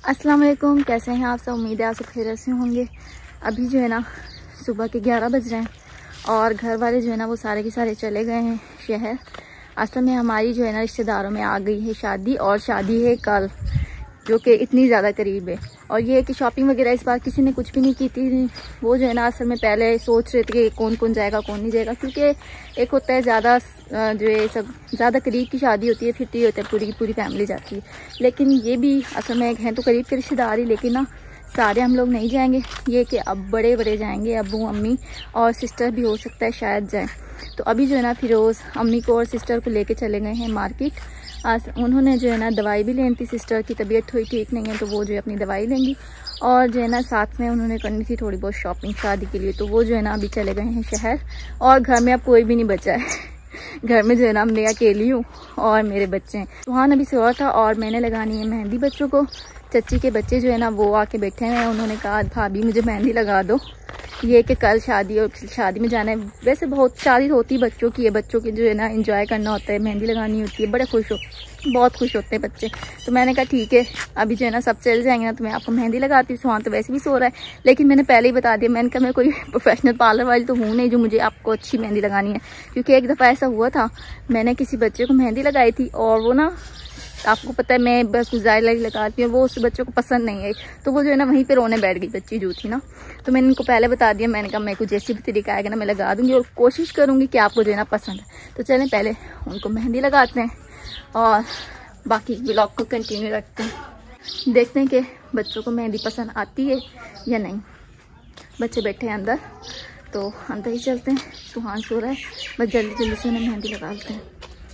अस्सलाम वालेकुम, कैसे हैं आप सब। उम्मीद है आप सब खैरियत से होंगे। अभी जो है ना सुबह के 11 बज रहे हैं और घर वाले जो है ना वो सारे के सारे चले गए हैं शहर। असल में हमारी जो है ना रिश्तेदारों में आ गई है शादी, और शादी है कल, जो कि इतनी ज़्यादा करीब है। और ये है कि शॉपिंग वगैरह इस बार किसी ने कुछ भी नहीं की थी। वो जो है ना असल में पहले सोच रहे थे कि कौन कौन जाएगा कौन नहीं जाएगा, क्योंकि एक होता है ज़्यादा जो है सब ज़्यादा करीब की शादी होती है, फिर तो ये होता है पूरी की पूरी फैमिली जाती है। लेकिन ये भी असल में हैं तो करीब के रिश्तेदार ही, लेकिन ना सारे हम लोग नहीं जाएंगे। ये कि अब बड़े बड़े जाएंगे, अब्बू अम्मी और सिस्टर भी हो सकता है शायद जाए। तो अभी जो है ना फिरोज़ अम्मी को और सिस्टर को लेके चले गए हैं मार्केट। आज उन्होंने जो है ना दवाई भी लेनी थी, सिस्टर की तबीयत थोड़ी ठीक नहीं है तो वो जो है अपनी दवाई लेंगी, और जो है ना साथ में उन्होंने करनी थी थोड़ी बहुत शॉपिंग शादी के लिए। तो वो जो है ना अभी चले गए हैं शहर, और घर में अब कोई भी नहीं बचा है। घर में जो है ना मैं अकेली हूँ और मेरे बच्चे हैं। सुहान अभी सोया था और मैंने लगानी है मेहंदी बच्चों को। चच्ची के बच्चे जो है ना वो आके बैठे हैं, उन्होंने कहा भाभी मुझे मेहंदी लगा दो। ये कि कल शादी और शादी में जाना है। वैसे बहुत शादी होती बच्चों की है, बच्चों की जो है ना एंजॉय करना होता है, मेहंदी लगानी होती है, बड़े बहुत खुश होते हैं बच्चे। तो मैंने कहा ठीक है, अभी जो है ना सब चल जाएंगे ना तो मैं आपको मेहंदी लगाती हूँ। सुहान तो वैसे भी सो रहा है, लेकिन मैंने पहले ही बता दिया, मैंने कहा मैं कोई प्रोफेशनल पार्लर वाली तो हूँ नहीं जो मुझे आपको अच्छी मेहंदी लगानी है। क्योंकि एक दफ़ा ऐसा हुआ था, मैंने किसी बच्चे को मेहंदी लगाई थी और वो ना, आपको पता है मैं बस गुजारी लगाती हूँ, वो उस बच्चों को पसंद नहीं आई, तो वो जो है ना वहीं पे रोने बैठ गई बच्ची जो थी ना। तो मैंने इनको पहले बता दिया, मैंने कहा मेरे को जैसी भी तरीका आएगा ना मैं लगा दूंगी और कोशिश करूंगी कि आपको जो है ना पसंद है। तो चलें पहले उनको मेहंदी लगाते हैं और बाकी व्लॉग को कंटिन्यू रखते हैं। देखते हैं कि बच्चों को मेहंदी पसंद आती है या नहीं। बच्चे बैठे हैं अंदर, तो अंदर ही चलते हैं। सुहान सो रहा है, बस जल्दी जल्दी से उन्हें मेहंदी लगा लेते हैं।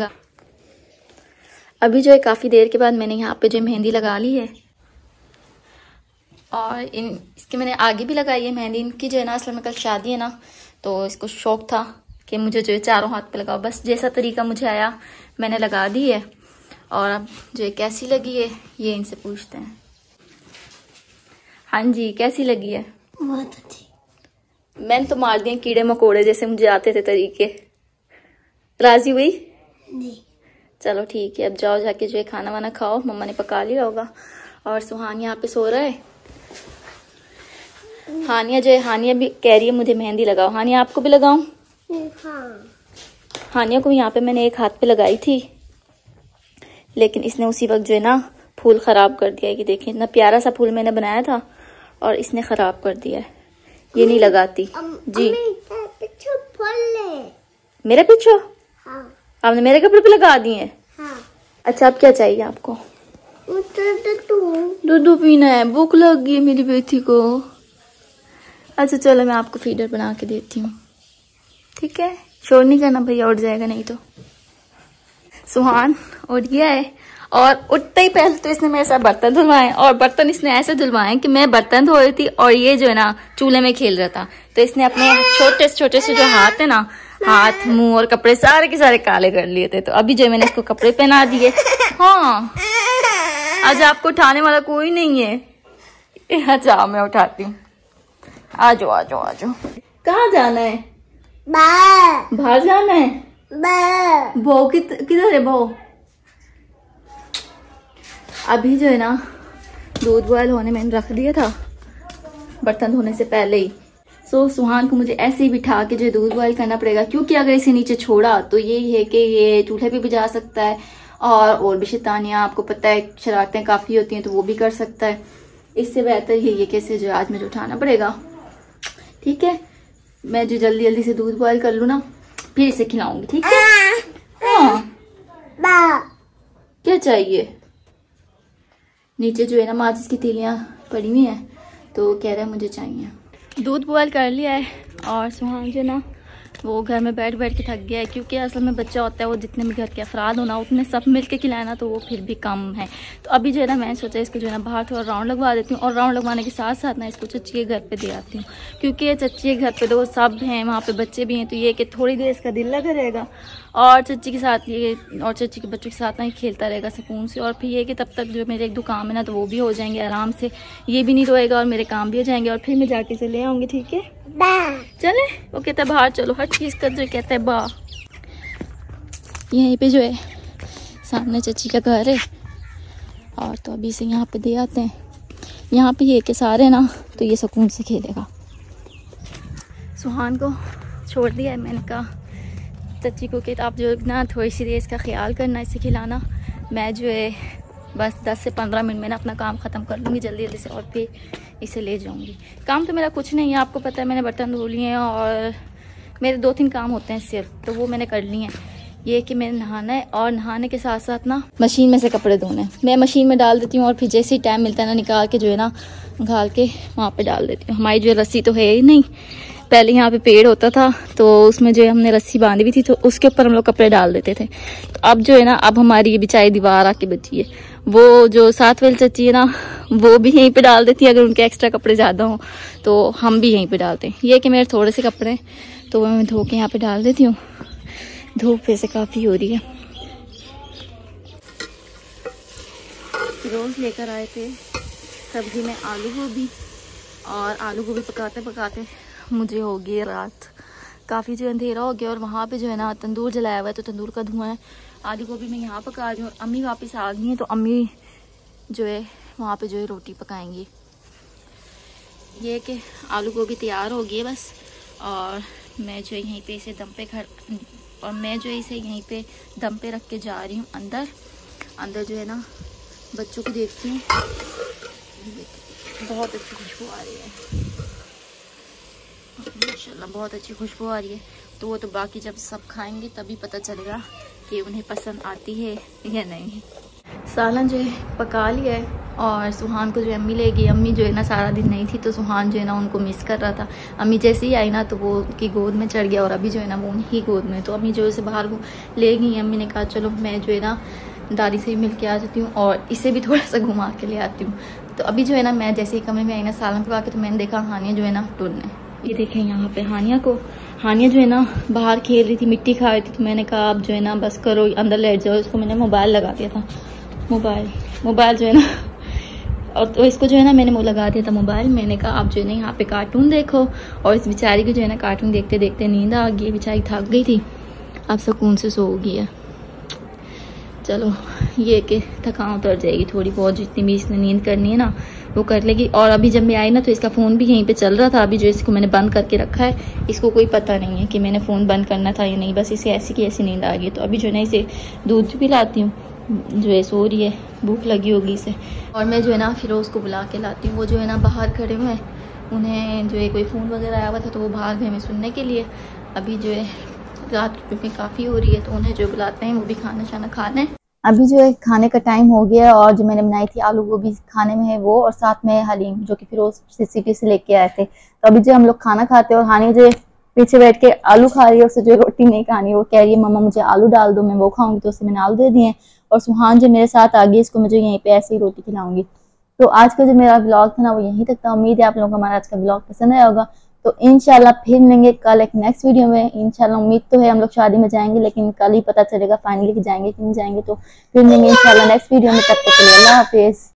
अभी जो है काफ़ी देर के बाद मैंने यहाँ पे जो मेहंदी लगा ली है, और इसके मैंने आगे भी लगाई है मेहंदी। इनकी जो है ना असल में कल शादी है ना, तो इसको शौक था कि मुझे जो है चारों हाथ पे लगाओ। बस जैसा तरीका मुझे आया मैंने लगा दी है। और अब जो है कैसी लगी है ये इनसे पूछते हैं। हाँ जी, कैसी लगी है? बहुत अच्छी। मैंने तो मार दिए कीड़े मकोड़े जैसे मुझे आते थे तरीके। राजी हुई? नहीं। चलो ठीक है, अब जाओ जाके जो है खाना वाना खाओ, मम्मा ने पका लिया होगा। और सुहान यहाँ पे सो रहा है। हानिया जो है, हानिया भी कह रही है मुझे मेहंदी लगाओ। हानिया आपको भी लगाऊं? हाँ। हानिया को यहाँ पे मैंने एक हाथ पे लगाई थी, लेकिन इसने उसी वक्त जो है ना फूल खराब कर दिया है। कि देखिए इतना प्यारा सा फूल मैंने बनाया था और इसने खराब कर दिया है। ये नहीं लगाती जी। मेरे पीछे? हाँ। आपने मेरे कपड़े पे लगा दिए हैं? हाँ। अच्छा, अब क्या चाहिए आपको? दूध पीना है, भूख लग गई है मेरी बेटी को। अच्छा चलो मैं आपको फीडर बना के देती हूँ, ठीक है? शोर नहीं करना भैया, उठ जाएगा नहीं तो। सुहान उठ गया है और उठते ही पहले तो इसने मेरे साथ बर्तन धुलवाए, और बर्तन इसने ऐसे धुलवाए कि मैं बर्तन धो रही थी और ये जो है ना चूल्हे में खेल रहा था। तो इसने अपने छोटे से जो हाथ है ना, हाथ मुंह और कपड़े सारे के सारे काले कर लिए थे। तो अभी जो मैंने इसको कपड़े पहना दिए। हाँ, आज आपको उठाने वाला कोई नहीं है। अच्छा मैं उठाती हूँ, आ जाओ आ जाओ आ जाओ। कहाँ जाना है? बाहर जाना है? बो किधर है बो? अभी जो है ना दूध बॉयल होने मैंने रख दिया था बर्तन धोने से पहले ही। सो सुहान को मुझे ऐसे ही बिठा के जो दूध बॉयल करना पड़ेगा, क्योंकि अगर इसे नीचे छोड़ा तो यही है कि ये चूल्हे पे भी जा सकता है और भी शैतानियां, आपको पता है शरारतें काफी होती हैं, तो वो भी कर सकता है। इससे बेहतर ये कैसे जो आज मुझे उठाना पड़ेगा। ठीक है, मैं जो जल्दी जल्दी से दूध बॉयल कर लूँ ना, फिर इसे खिलाऊंगी, ठीक है? हाँ। क्या चाहिए? नीचे जो है ना माचिस की तीलियां पड़ी हुई हैं, तो कह रहा है मुझे चाहिए। दूध बॉयल कर लिया है और सुहान जो ना वो घर में बैठ बैठ के थक गया है, क्योंकि असल में बच्चा होता है वो जितने भी घर के अफराद होना उतने सब मिल के खिलाना तो वो फिर भी कम है। तो अभी जो है ना मैंने सोचा इसको जो है ना बाहर थोड़ा राउंड लगवा देती हूँ, और राउंड लगवाने के साथ साथ ना इसको चच्ची के घर पे दे आती हूँ, क्योंकि चच्ची के घर पे तो सब हैं, वहाँ पे बच्चे भी हैं, तो ये कि थोड़ी देर इसका दिल लगा रहेगा और चच्ची के साथ ये और चच्ची के बच्चों के साथ ना ही खेलता रहेगा सुकून से। और फिर ये कि तब तक जो मेरे एक दो काम है ना तो वो भी हो जाएंगे आराम से, ये भी नहीं रोएगा और मेरे काम भी हो जाएंगे, और फिर मैं जाके से ले आऊँगी, ठीक है? चले, वो कहता है बाहर चलो, हर चीज़ का जो कहता है बा। यहीं पे जो है सामने चच्ची का घर है, और तो अभी से यहाँ पे दे आते हैं। यहाँ पे ये के सारे ना, तो ये सुकून से खेलेगा। सुहान को छोड़ दिया है, मैंने कहा चाची को कि आप जो ना थोड़ी सी देर इसका ख्याल करना, इसे खिलाना। मैं जो है बस 10 से 15 मिनट में ना अपना काम ख़त्म कर लूँगी जल्दी जल्दी से, और फिर इसे ले जाऊँगी। काम तो मेरा कुछ नहीं है, आपको पता है, मैंने बर्तन धो लिए हैं और मेरे 2-3 काम होते हैं सिर्फ, तो वो मैंने कर लिए हैं। ये कि मैंने नहाना है और नहाने के साथ साथ ना मशीन में से कपड़े धोने हैं। मैं मशीन में डाल देती हूँ और फिर जैसे ही टाइम मिलता है ना निकाल के जो है ना घाल के वहाँ पे डाल देती हूँ। हमारी जो रस्सी तो है ही नहीं, पहले यहाँ पे पेड़ होता था तो उसमें जो है हमने रस्सी बांधी हुई थी, तो उसके ऊपर हम लोग कपड़े डाल देते थे। तो अब जो है ना, अब हमारी ये बेचारी दीवार आके बची है। वो जो साथ वाली चाची है ना, वो भी यहीं पे डाल देती है, अगर उनके एक्स्ट्रा कपड़े ज़्यादा हों तो हम भी यहीं पे डालते हैं। ये कि मेरे थोड़े से कपड़े तो वो मैं धो के यहाँ पे डाल देती हूँ। धूप वैसे काफ़ी हो रही है। रोज़ लेकर आए थे सब्जी में आलू गोभी, और आलू गोभी पकाते पकाते मुझे हो गई रात, काफ़ी जो अंधेरा हो गया। और वहाँ पे जो है ना तंदूर जलाया हुआ है, तो तंदूर का धुआं है। आलू गोभी मैं यहाँ पका रही हूँ, अम्मी वापस आ गई हैं, तो अम्मी जो है वहाँ पे जो है रोटी पकाएंगी। ये कि आलू गोभी तैयार हो गई है बस, और मैं जो यहीं पे इसे दम पे रख के जा रही हूँ अंदर जो है ना बच्चों को देखती हूँ। बहुत अच्छी खुशबू आ रही है माशाल्लाह, बहुत अच्छी खुशबू आ रही है। तो वो तो बाकी जब सब खाएंगे तभी पता चलेगा कि उन्हें पसंद आती है या नहीं। सालन जो है पका लिया है, और सुहान को जो है अम्मी ले गई। अम्मी जो है ना सारा दिन नहीं थी, तो सुहान जो है ना उनको मिस कर रहा था। अम्मी जैसे ही आई ना तो वो उनकी गोद में चढ़ गया, और अभी जो है ना वो उन्हीं गोद में। तो अम्मी जो है बाहर ले गई। अम्मी ने कहा चलो मैं जो है ना दादी से ही मिल के आ जाती हूँ और इसे भी थोड़ा सा घुमा के ले आती हूँ। तो अभी जो है ना मैं जैसे ही कमरे में आई ना सालन पका के, तो मैंने देखा हानिया जो है ना टुन है। ये देखें यहाँ पे हानिया जो है ना बाहर खेल रही थी, मिट्टी खा रही थी। तो मैंने कहा आप जो है ना बस करो, अंदर लेट जाओ। इसको मैंने मोबाइल लगा दिया था, मोबाइल जो है ना, और तो इसको जो है ना मैंने वो लगा दिया था मोबाइल। मैंने कहा आप जो है ना यहाँ पे कार्टून देखो, और इस बेचारी को जो है ना कार्टून देखते देखते नींद आ गई। बेचारी थक गई थी, अब सुकून से सो गई है। चलो ये कि थकान उतर जाएगी थोड़ी बहुत, जितनी भी इसने नींद करनी है ना वो कर लेगी। और अभी जब मैं आई ना तो इसका फ़ोन भी यहीं पे चल रहा था। अभी जो इसको मैंने बंद करके रखा है, इसको कोई पता नहीं है कि मैंने फ़ोन बंद करना था या नहीं, बस इसे ऐसी की ऐसी नींद आ गई। तो अभी जो है ना इसे दूध भी लाती हूँ, जो है सो रही है, भूख लगी होगी इसे। और मैं जो है ना फिरोज़ को बुला के लाती हूँ। वो जो है ना बाहर खड़े हुए हैं, उन्हें जो है कोई फ़ोन वगैरह आया हुआ था तो वो बाहर गए हमें सुनने के लिए। अभी जो है रात क्योंकि काफ़ी हो रही है, तो उन्हें जो बुलाते हैं वो भी खाना शाना खाना है। अभी जो है खाने का टाइम हो गया, और जो मैंने बनाई थी आलू गोभी खाने में है वो, और साथ में हलीम जो कि फिरोज सिटी से लेके आए थे। तो अभी जो हम लोग खाना खाते हैं, और हानि जो पीछे बैठ के आलू खा रही है, उसे जो रोटी नहीं खानी, वो कह रही है मम्मा मुझे आलू डाल दो, मैं वो खाऊंगी। तो उसे मैंने आलू दे दिए। और सुहान जो मेरे साथ आ गई, इसको मुझे यहीं पे ऐसे ही रोटी खिलाऊंगी। तो आज का जो मेरा ब्लॉग था ना वो यहीं तक था। उम्मीद है आप लोगों को हमारा आज का ब्लॉग पसंद आया होगा। तो इंशाल्लाह फिर मिलेंगे कल एक नेक्स्ट वीडियो में। इंशाल्लाह उम्मीद तो है हम लोग शादी में जाएंगे, लेकिन कल ही पता चलेगा फाइनली कि जाएंगे कि नहीं जाएंगे। तो फिर मिलेंगे इंशाल्लाह नेक्स्ट वीडियो में, तब तक के लिए अल्लाह हाफिज़।